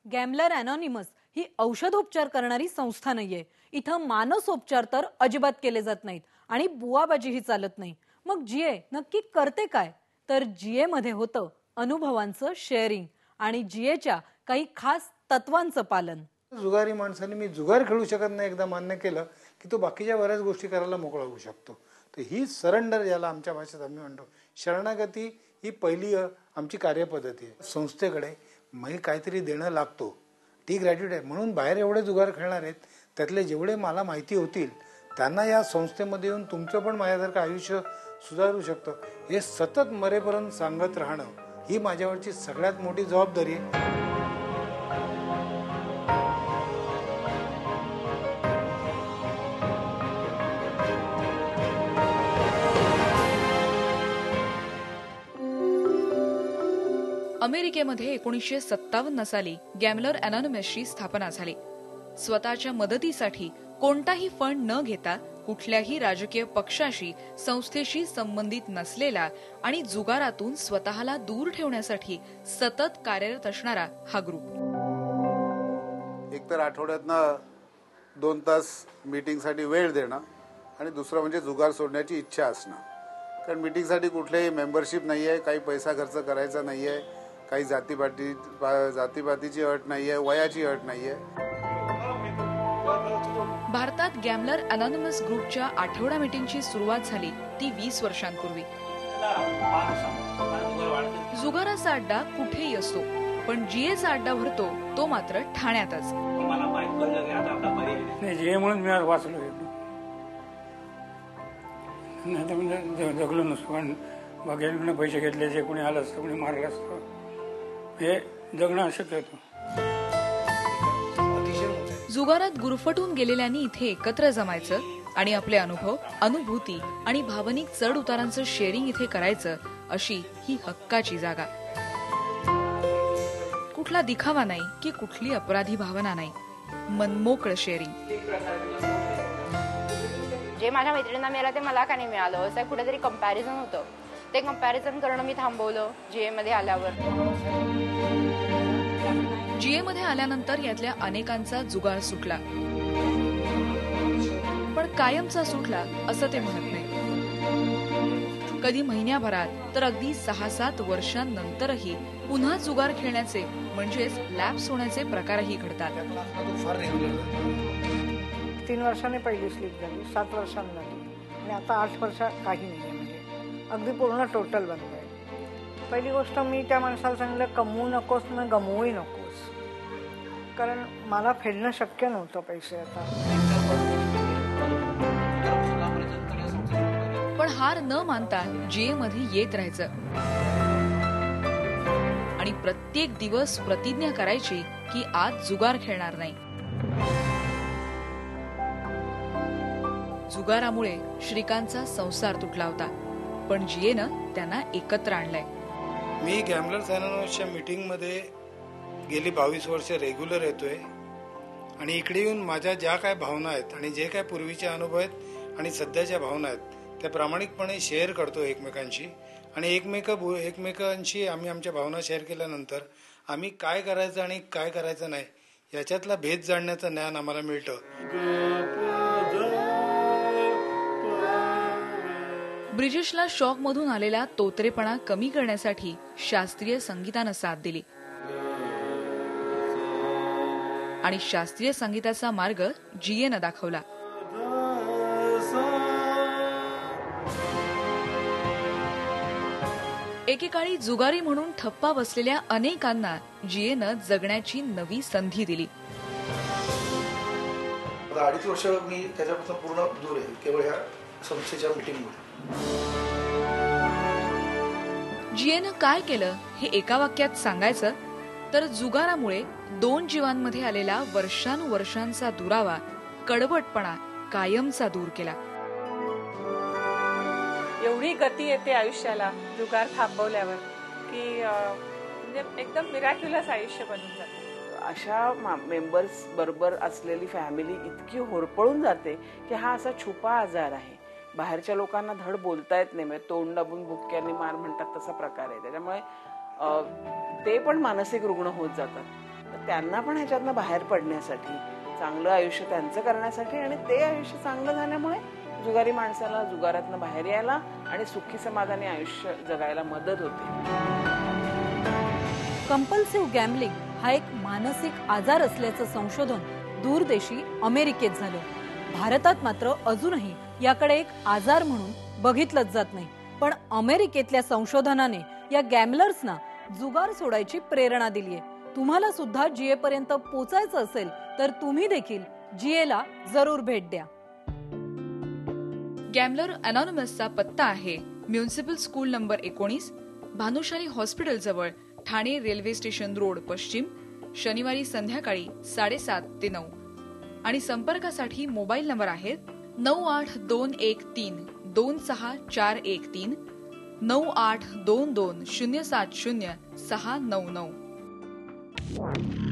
गॅमलर anonymous ही औषधोपचार करणारी संस्था नाहीये. इथं मानसोपचार तर अजिबात केले जात नाहीत आणि बुवाबाजीही चालत नाही. मग जीए नक्की करते काय? तर जीए मध्ये होतं अनुभवांचं शेअरिंग आणि जीएच्या काही खास तत्वांचं पालन. जुगारी माणसाने मी जुगार खेळू शकत नाही एकदा मान्य केलं की तो बाकीच्या बऱ्याच गोष्टी करायला मोकळा होऊ शकतो. तर ही सरेंडर, याला आमच्या भाषेत आम्ही म्हणतो शरणागती, ही पहिली आमची कार्यपद्धती आहे. संस्थेकडे मी काहीतरी देणं लागतो, ती ग्रॅज्युएट आहे म्हणून बाहेर एवढे जुगार खेळणार आहेत त्यातले जेवढे मला माहिती होतील त्यांना या संस्थेमध्ये येऊन तुमचं पण माझ्यासारखं आयुष्य सुधारू शकतं हे सतत मरेपर्यंत सांगत राहणं ही माझ्यावरची सगळ्यात मोठी जबाबदारी आहे. अमेरिकेमध्ये 1957 साली गॅमलर अनॉनिमसची स्थापना झाली. स्वतःच्या मदतीसाठी कोणताही फंड न घेता कुठल्याही राजकीय पक्षाशी, संस्थेशी संबंधित नसलेला आणि जुगारातून स्वतःला दूर ठेवण्यासाठी सतत कार्यरत असणारा हा ग्रुप. एकतर आठवड्यातनं 2 तास मीटिंगसाठी वेळ देणं आणि दुसरं म्हणजे जुगार सोडण्याची इच्छा असणं. कारण मीटिंगसाठी कुठलेही मेंबरशिप नाही आहे, काही पैसा खर्च करायचा नाही आहे, काही जातीपातीची अट नाहीये, वयाची अट नाहीये. भारतात गॅमलर अनॉनिमस ग्रुपच्या आठवडा मीटिंगची सुरुवात झाली ती 20 वर्षांपूर्वी. जुगाराचा अड्डा कुठेही असतो, पण जीएचा अड्डा भरतो तो मात्र ठाण्यातच. जीए म्हणून मी आज वाचलो, जगलो नसतो. कारण बागेकडून पैसे घेतले, जे कोणी आलं असतं, कोणी मारलं असतं, हे जगणं अशक्य होतं. जुगारात गुरफटून गेलेल्यांनी इथे एकत्र जमायचं आणि आपले अनुभव, अनुभूती आणि भावनिक चढ उतारांचं शेअरिंग इथे करायचं, अशी ही हक्काची जागा. कुठला दिखावा नाही की कुठली अपराधी भावना नाही, मनमोकळं शेअरिंग. जे माझ्या मैत्रिणींना मिळालं ते मला का नाही मिळालं, असं कुठेतरी कंपॅरिझन होतं. ते कंपॅरिझन करणं मी थांबवलं जीए मध्ये आल्यावर. जीए मध्ये आल्यानंतर यातल्या अनेकांचा जुगार सुटला, पण कायमचा सुटला असं ते म्हणत नाही. कधी महिन्याभरात तर अगदी 6-7 वर्षांनंतरही पुन्हा जुगार खेळण्याचे म्हणजेच लॅप्स होण्याचे प्रकारही घडतात. 3 वर्षांनी पहिली स्लीप झाली, 7 वर्षांनी झाली आणि आता 8 वर्ष काही नाही, म्हणजे अगदी पूर्ण टोटल बंद आहे. पहिली गोष्ट मी त्या माणसाला सांगितलं, कमवू नकोस ना गमवूही नकोस, कारण मला फेडणं शक्य नव्हतं पैसे. आता पण हार न मानता जीए मध्ये येत राहायचं आणि प्रत्येक दिवस प्रतिज्ञा करायची की आज जुगार खेळणार नाही. जुगारामुळे श्रीकांतचा संसार तुटला होता, पण जीएनं त्यांना एकत्र आणलंय. मी गॅमलर अनॉनिमसच्या मीटिंगमध्ये गेली 22 वर्ष रेग्युलर येतोय आणि इकडे येऊन माझ्या ज्या काय भावना आहेत आणि जे काय पूर्वीचे अनुभव आहेत आणि सध्याच्या भावना आहेत त्या प्रामाणिकपणे शेअर करतो एकमेकांशी. आणि एकमेकांशी आम्ही आमच्या भावना शेअर केल्यानंतर आम्ही काय करायचं आणि काय करायचं नाही याच्यातला भेद जाणण्याचं ज्ञान आम्हाला मिळतं. ब्रिजेशला शॉक मधून आलेला तोतरेपणा कमी करण्यासाठी शास्त्रीय संगीतानं साथ दिली आणि शास्त्रीय संगीताचा मार्ग जीएनं दाखवला. एकेकाळी जुगारी म्हणून ठप्पा बसलेल्या अनेकांना जीएनं जगण्याची नवी संधी दिली. 2.5 वर्ष मी त्याच्यापासून पूर्ण दूर आहे, केवळ ह्या संस्थेच्या मीटिंगमुळे. जीएनं काय केलं हे एका वाक्यात सांगायचं तर जुगारामुळे 2 जीवांमध्ये आलेला वर्षानुवर्षांचा दुरावा, कडवटपणा कायमचा दूर केला. एवढी गती येते आयुष्याला जुगार थांबवल्यावर की म्हणजे एकदम मिराक्युलस आयुष्य बनून जाते. अशा मेंबर्स बरोबर असलेली फॅमिली इतकी होरपळून जाते की हा असा छुपा आजार आहे. बाहेरच्या लोकांना धड बोलता येत नाही, म्हणजे तोंड दाबून बुक्क्यांनी मार म्हणतात तसा प्रकार आहे. त्याच्यामुळे ते पण मानसिक रुग्ण होत जातात. तर त्यांना पण ह्याच्यातनं बाहेर पडण्यासाठी, चांगलं आयुष्य त्यांचं करण्यासाठी आणि ते आयुष्य चांगलं झाल्यामुळे जुगारी माणसाला जुगारातनं बाहेर यायला आणि सुखी समाधानी आयुष्य जगायला मदत होते. कंपल्सिव्ह गॅम्बलिंग हा एक मानसिक आजार असल्याचं संशोधन दूरदेशी अमेरिकेत झालं. भारतात मात्र अजूनही याकडे एक आजार म्हणून बघितलंच जात नाही. पण अमेरिकेतल्या संशोधनाने या गॅमलर्सना जुगार सोडायची प्रेरणा दिलीये. तुम्हाला सुद्धा जीए पर्यंत पोचायचं असेल तर तुम्ही देखील जीए ला जरूर भेट द्या. गॅमलर अनॉनिमसचा पत्ता आहे municipal school number 19, Bhanushali hospital जवळ, ठाणे रेल्वे स्टेशन रोड पश्चिम, शनिवारी संध्याकाळी 7:30 ते 9. आणि संपर्कासाठी मोबाईल नंबर आहेत 9821326413, 9822070699.